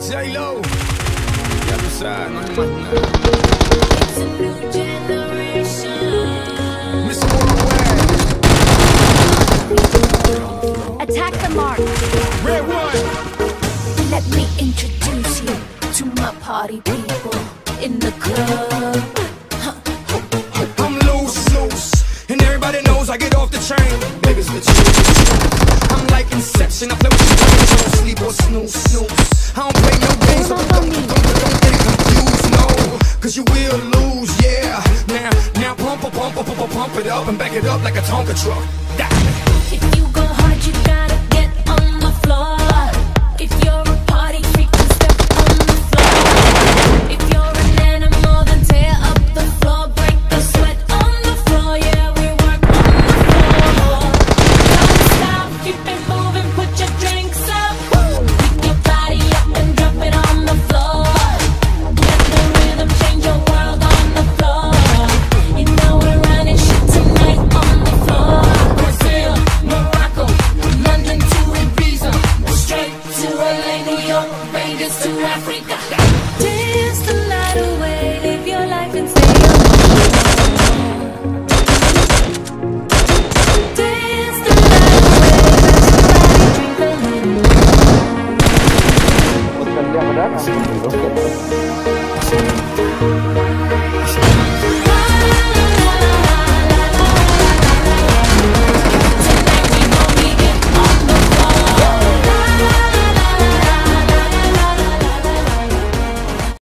J-Lo, ya tú sabes, no hay más nada. It's a new generation. Mr. Worldwide. Attack the mark. Red one. Let me introduce you to my party people in the club. I'm loose, and everybody knows I get off the train. Baby's the truth. I'm like Inception, I play with your brains, I don't sleep or snooze. I don't play no games, so don't get it confused, no, cause you will lose, yeah. Now pump it up and back it up like a Tonka truck.